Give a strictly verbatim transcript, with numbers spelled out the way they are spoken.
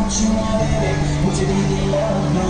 what you want, baby. Would you be the love?